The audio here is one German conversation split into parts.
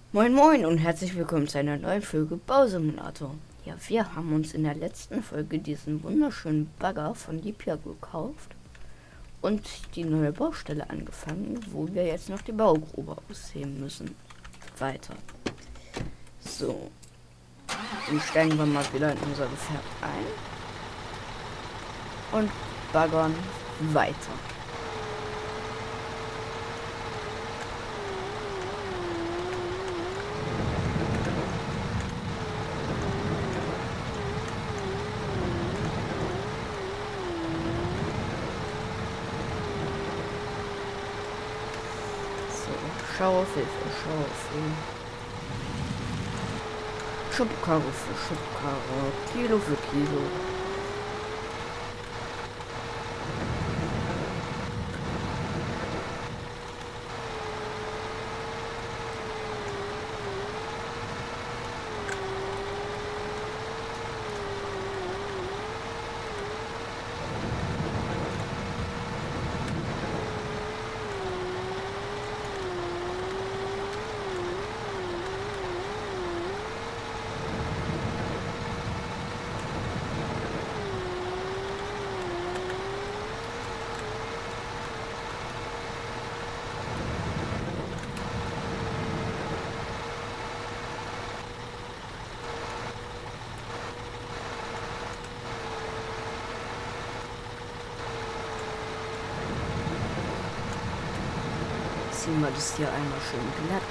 Moin Moin und herzlich willkommen zu einer neuen Folge Bausimulator. Ja, wir haben uns in der letzten Folge diesen wunderschönen Bagger von Lipia gekauft und die neue Baustelle angefangen, wo wir jetzt noch die Baugrube ausheben müssen. Weiter. So. Dann steigen wir mal wieder in unser Gefährt ein und baggern weiter. Schaufel für Schaufel. Schubkarre für Schubkarre. Kilo für Kilo. Ziehen wir das hier einmal schön glatt.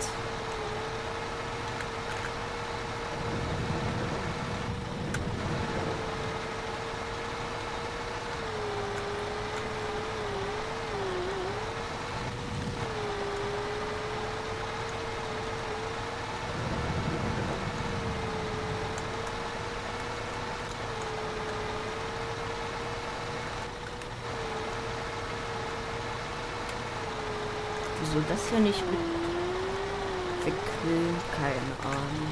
Wieso das hier nicht mit weg will, keine Ahnung.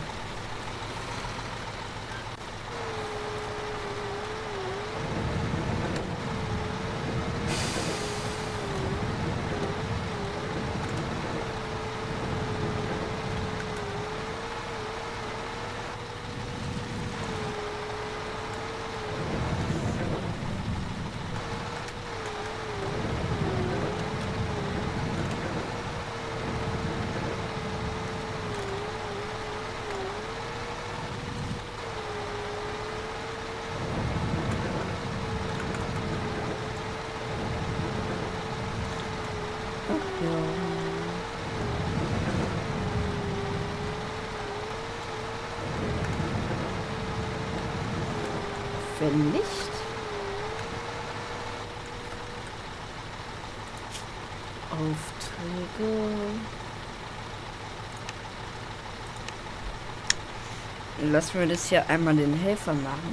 Ja. Wenn nicht, Aufträge. Lassen wir das hier einmal den Helfer machen.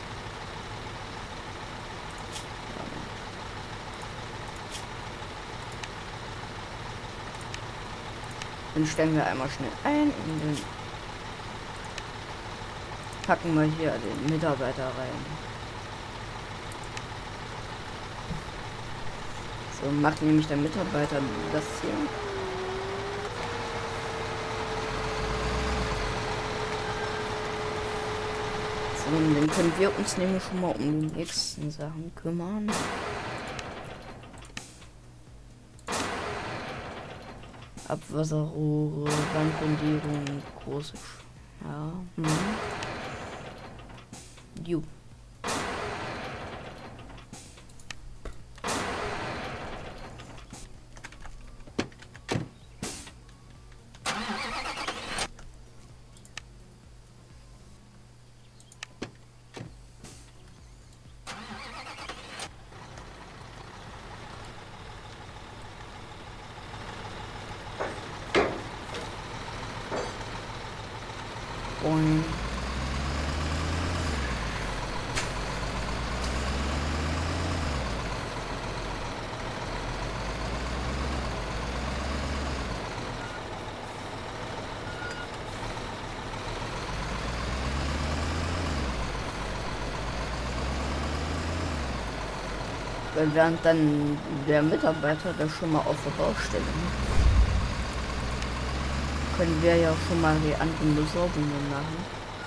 Dann stellen wir einmal schnell ein und dann packen wir hier den Mitarbeiter rein. So macht nämlich der Mitarbeiter das hier. So, und dann können wir uns nämlich schon mal um die nächsten Sachen kümmern. Abwasserrohre, Wandgrundierung, große. Ja. Ju. Und während dann der Mitarbeiter da schon mal auf der Baustelle. können wir ja schon mal die anderen Besorgungen machen.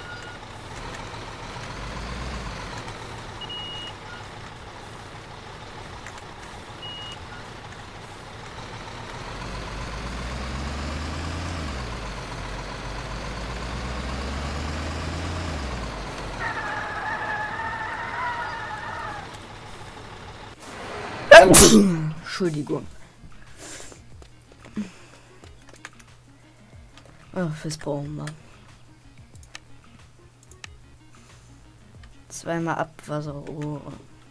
Entschuldigung. Ach, fürs brauchen wir. Zweimal Abwasserrohre.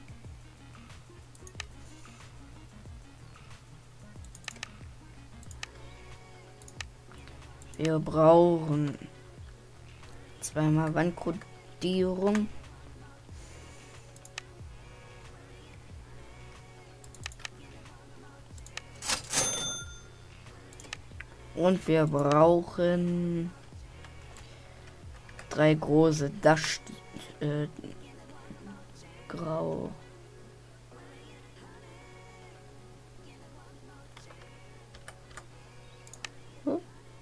Wir brauchen zweimal Wandkodierung. Und wir brauchen 3 große Dash grau. Hm?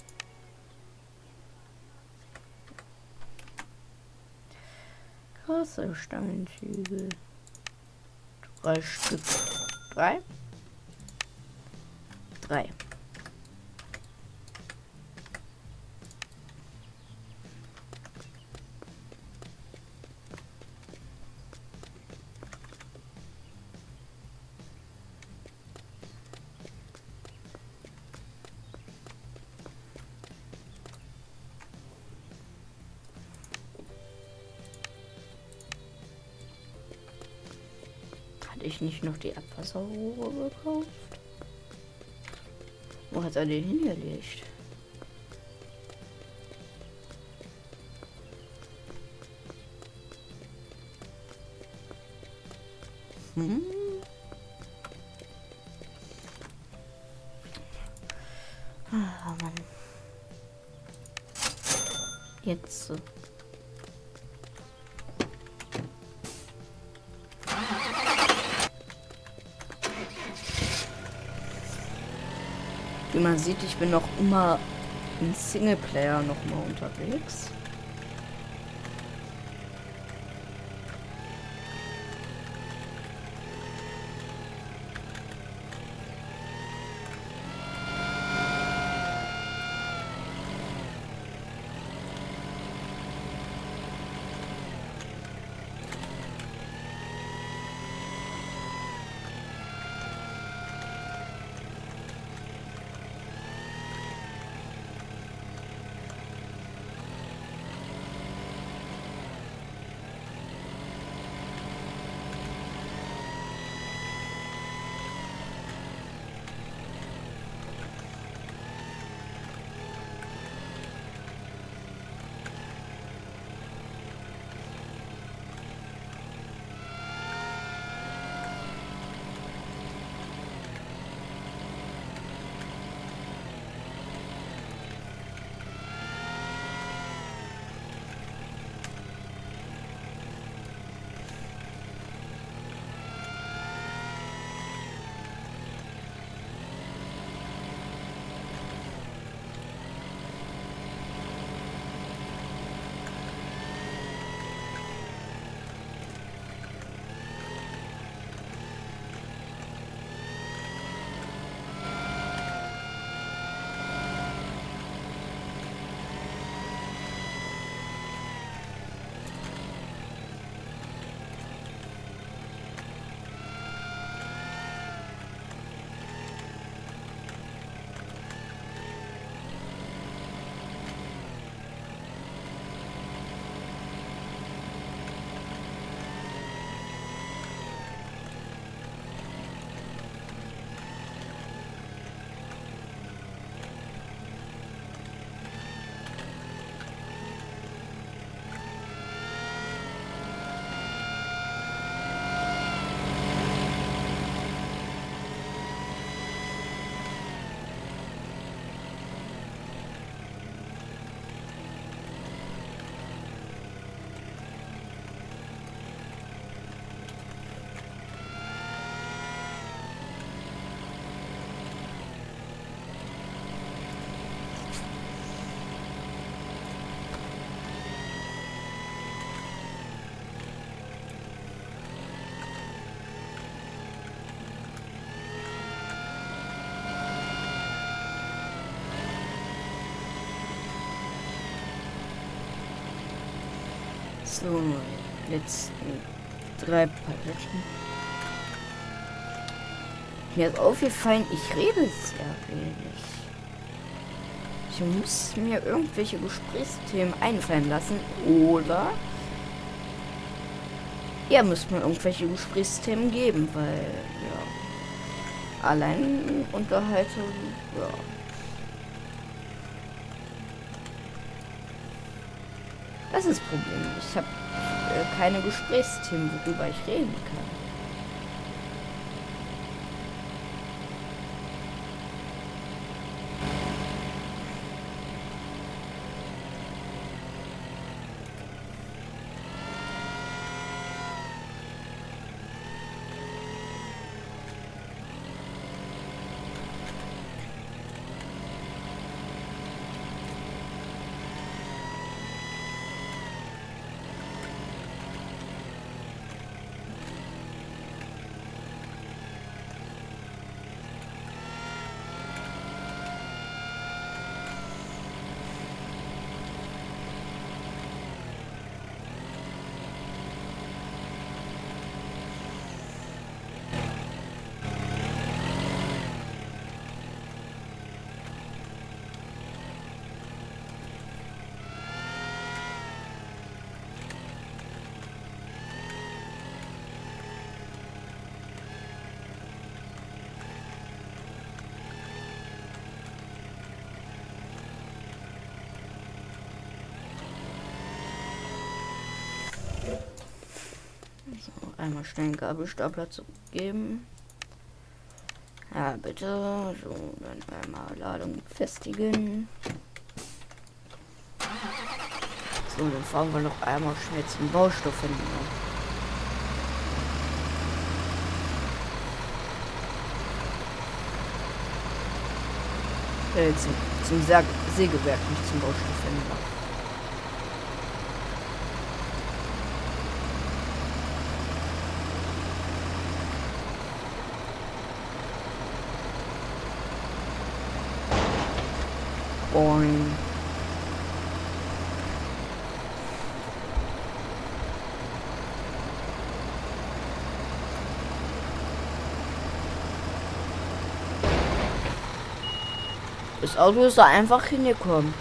Krasse Steinzügel. 3 Stück. 3? 3. Hatte ich nicht noch die Abwasserrohre gekauft? Wo hat er den hingelegt? Hm? Ah, Mann. Jetzt so. Wie man sieht, ich bin noch immer im Singleplayer noch mal unterwegs. So, letzten 3 Paletten. Mir ist aufgefallen, ich rede sehr wenig. Ich muss mir irgendwelche Gesprächsthemen einfallen lassen. Oder ihr müsst mir irgendwelche Gesprächsthemen geben, weil, ja, allein Unterhaltung, ja. Das ist das Problem. Ich habe keine Gesprächsthemen, worüber ich reden kann. Einmal schnell einen Gabelstapler zurückgeben. Ja, bitte. So, dann einmal Ladung festigen. So, dann fahren wir noch einmal schnell zum Baustoffhändler. Zum Sägewerk, nicht zum Baustoffhändler. Boing. Das Auto ist da einfach hingekommen.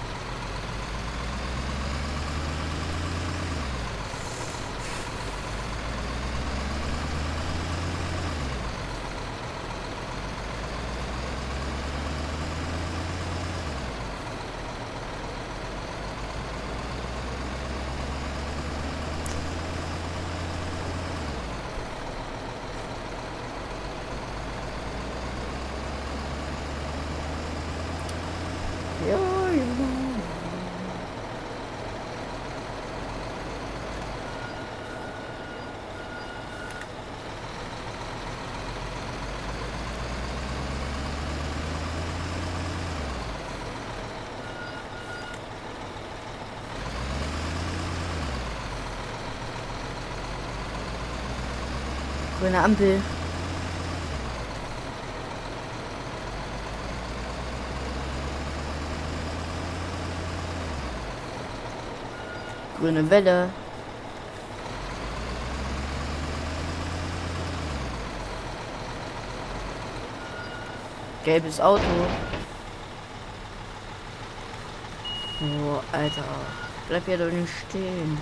Ja, ja. Grüne Ampel. Grüne Welle. Gelbes Auto. Oh, Alter. Bleib ja doch nicht stehen.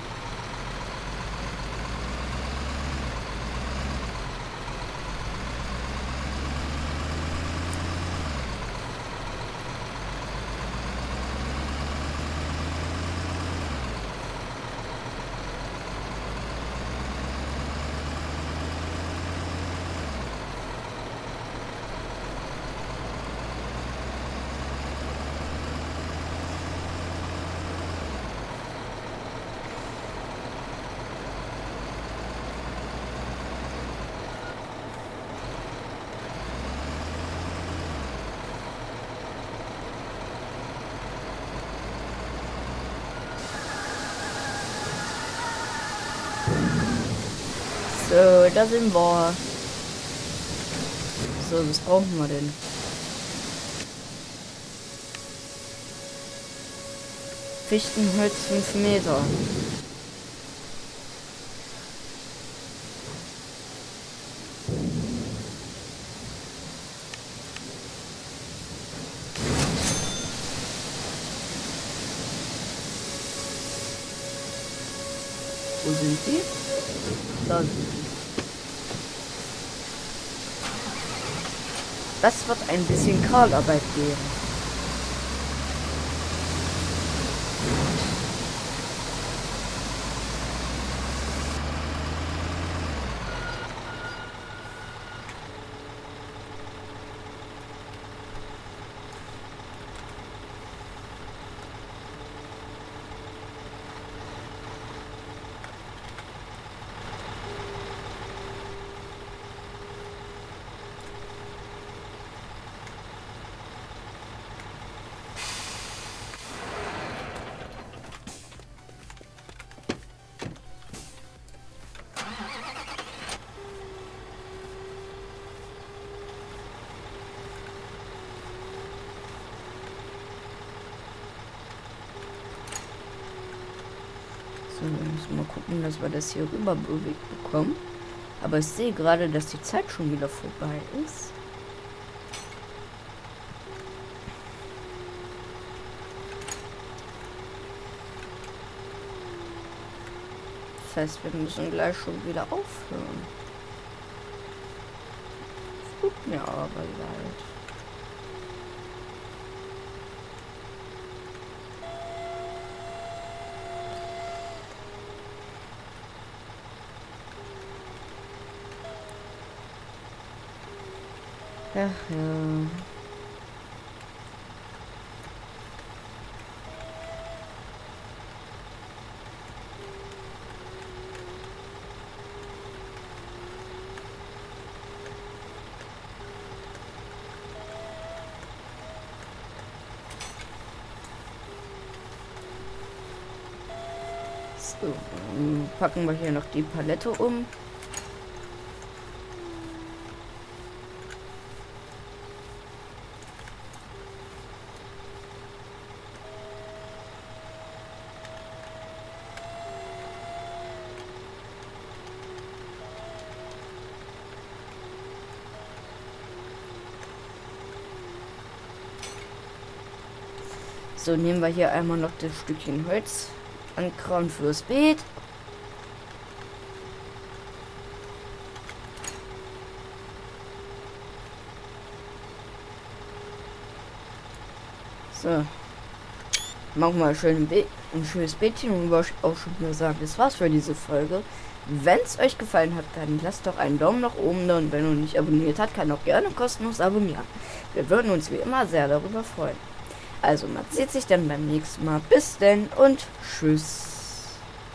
So, da sind wir. So, was brauchen wir denn? Fichtenholz 5 Meter. Wo sind sie? Da sind sie. Das wird ein bisschen Kahlarbeit geben. So, wir müssen mal gucken, dass wir das hier rüber bewegt bekommen. Aber ich sehe gerade, dass die Zeit schon wieder vorbei ist. Das heißt, wir müssen gleich schon wieder aufhören. Das tut mir aber leid. Ach ja. So, packen wir hier noch die Palette um. So, nehmen wir hier einmal noch das Stückchen Holz ankrauen fürs Beet. So. Machen wir schön ein schönes Beetchen und ich auch schon mal sagen, das war's für diese Folge. Wenn es euch gefallen hat, dann lasst doch einen Daumen nach oben da und wenn ihr noch nicht abonniert habt, kann auch gerne kostenlos abonnieren. Wir würden uns wie immer sehr darüber freuen. Also man sieht sich dann beim nächsten Mal. Bis denn und tschüss.